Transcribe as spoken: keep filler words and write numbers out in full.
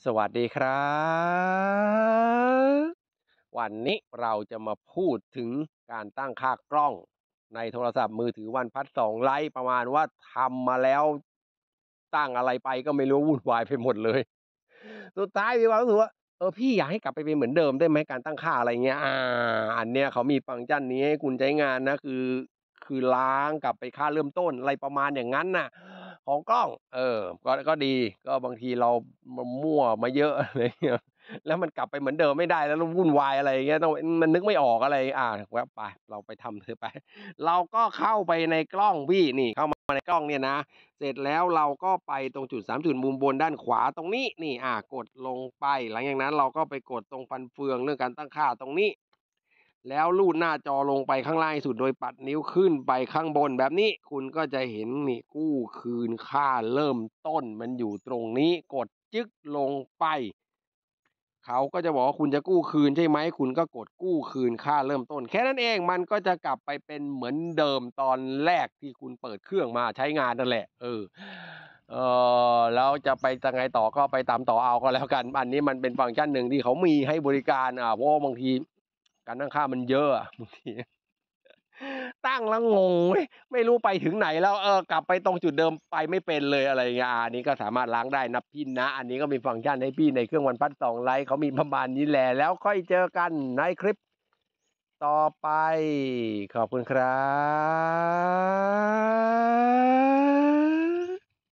สวัสดีครับวันนี้เราจะมาพูดถึงการตั้งค่ากล้องในโทรศัพท์มือถือวันพัดสองไลท์ประมาณว่าทำมาแล้วตั้งอะไรไปก็ไม่รู้วุ่นวายไปหมดเลยสุดท้ายมีความรู้สึกว่าเออพี่อยากให้กลับไปเป็นเหมือนเดิมได้ไหมการตั้งค่าอะไรเงี้ยอาอันเนี้ยเขามีฟังก์ชันนี้ให้คุณใช้งานนะคือคือล้างกลับไปค่าเริ่มต้นอะไรประมาณอย่างงั้นน่ะของกล้องเออก็ก็ดีก็บางทีเรามมั่วมาเยอะอะไรเงี้ย แล้วมันกลับไปเหมือนเดิมไม่ได้แล้วเราวุ่นวายอะไรอย่างเงี้ยต้องมันนึกไม่ออกอะไรอาแว็บไปเราไปทำเธอไปเราก็เข้าไปในกล้องพี่นี่เข้ามาในกล้องเนี่ยนะเสร็จแล้วเราก็ไปตรงจุดสามจุดมุมบนด้านขวาตรงนี้นี่อากดลงไปหลังจากนั้นเราก็ไปกดตรงฟันเฟืองเรื่องการตั้งค่าตรงนี้แล้วลูดหน้าจอลงไปข้างล่างสุดโดยปัดนิ้วขึ้นไปข้างบนแบบนี้คุณก็จะเห็นนี่กู้คืนค่าเริ่มต้นมันอยู่ตรงนี้กดจึ๊กลงไป เขาก็จะบอกว่าคุณจะกู้คืนใช่ไหมคุณก็กดกู้คืนค่าเริ่มต้นแค่นั้นเองมันก็จะกลับไปเป็นเหมือนเดิมตอนแรกที่คุณเปิดเครื่องมาใช้งานนั่นแหละเออเออแล้วจะไปยังไงต่อก็ไปตามต่อเอาก็แล้วกันอันนี้มันเป็นฟังก์ชันหนึ่งที่เขามีให้บริการอ่าเพราะว่าบางทีการตั้งค่ามันเยอะอะบางที ตั้งแล้วงงเว้ยไม่รู้ไปถึงไหนแล้วเออกลับไปตรงจุดเดิมไปไม่เป็นเลยอะไรอย่างเงี้ยอาอันนี้ก็สามารถล้างได้นะพี่นะอันนี้ก็มีฟังก์ชันให้พี่ในเครื่องวันพัดสองไลท์เขามีประมาณนี้แหละแล้วค่อยเจอกันในคลิปต่อไปขอบคุณครับ